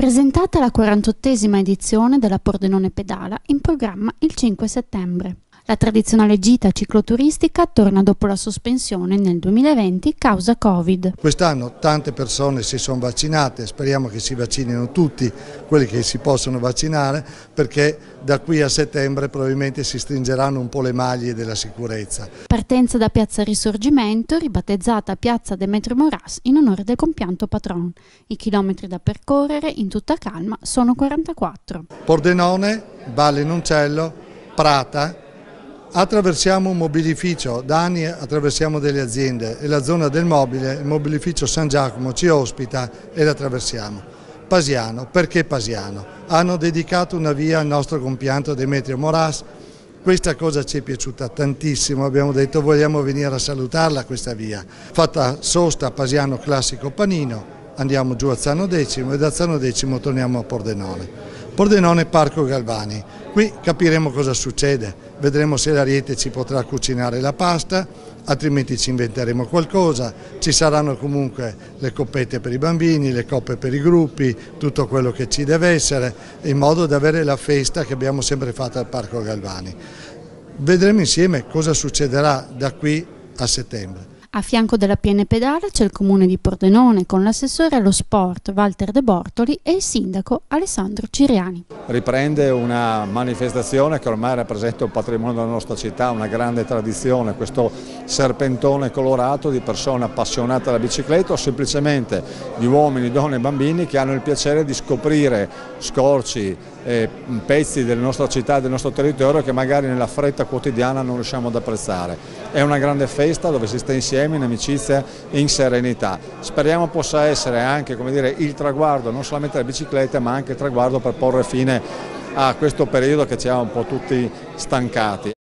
Presentata la 48esima edizione della Pordenone Pedala, in programma il 5 settembre. La tradizionale gita cicloturistica torna dopo la sospensione nel 2020 causa Covid. Quest'anno tante persone si sono vaccinate, speriamo che si vaccinino tutti quelli che si possono vaccinare, perché da qui a settembre probabilmente si stringeranno un po' le maglie della sicurezza. Partenza da Piazza Risorgimento, ribattezzata Piazza Demetrio Moras in onore del compianto patron. I chilometri da percorrere in tutta calma sono 44. Pordenone, Valle Noncello, Prata. Attraversiamo un mobilificio, da anni attraversiamo delle aziende e la zona del mobile, il mobilificio San Giacomo ci ospita e la attraversiamo. Pasiano, perché Pasiano? Hanno dedicato una via al nostro compianto Demetrio Moras, questa cosa ci è piaciuta tantissimo, abbiamo detto vogliamo venire a salutarla questa via. Fatta sosta a Pasiano classico Panino, andiamo giù a Zano Decimo e da Zano Decimo torniamo a Pordenone. Pordenone Parco Galvani, qui capiremo cosa succede, vedremo se l'Ariete ci potrà cucinare la pasta, altrimenti ci inventeremo qualcosa, ci saranno comunque le coppette per i bambini, le coppe per i gruppi, tutto quello che ci deve essere, in modo da avere la festa che abbiamo sempre fatto al Parco Galvani. Vedremo insieme cosa succederà da qui a settembre. A fianco della PN Pedala c'è il comune di Pordenone con l'assessore allo sport Walter De Bortoli e il sindaco Alessandro Ciriani. Riprende una manifestazione che ormai rappresenta un patrimonio della nostra città, una grande tradizione, questo serpentone colorato di persone appassionate alla bicicletta o semplicemente di uomini, donne e bambini che hanno il piacere di scoprire scorci, pezzi della nostra città e del nostro territorio che magari nella fretta quotidiana non riusciamo ad apprezzare. È una grande festa dove si sta insieme in amicizia e in serenità. Speriamo possa essere anche, come dire, il traguardo non solamente della bicicletta ma anche il traguardo per porre fine a questo periodo che ci ha un po' tutti stancati.